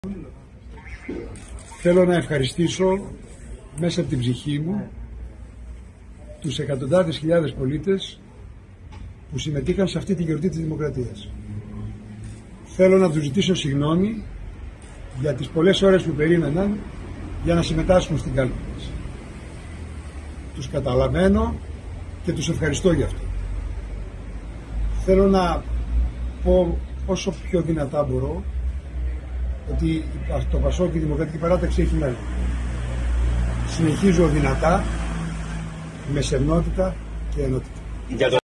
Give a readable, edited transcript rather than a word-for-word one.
Θέλω να ευχαριστήσω μέσα από την ψυχή μου τους εκατοντάδες χιλιάδες πολίτες που συμμετείχαν σε αυτή τη γιορτή της Δημοκρατίας. Θέλω να τους ζητήσω συγγνώμη για τις πολλές ώρες που περίμεναν για να συμμετάσχουν στην κάλπη μας. Τους καταλαβαίνω και τους ευχαριστώ για αυτό. Θέλω να πω όσο πιο δυνατά μπορώ ότι το ΠΑΣΟΚ και η Δημοκρατική Παράταξη έχει μέλλον. Συνεχίζω δυνατά, με σεμνότητα και ενότητα.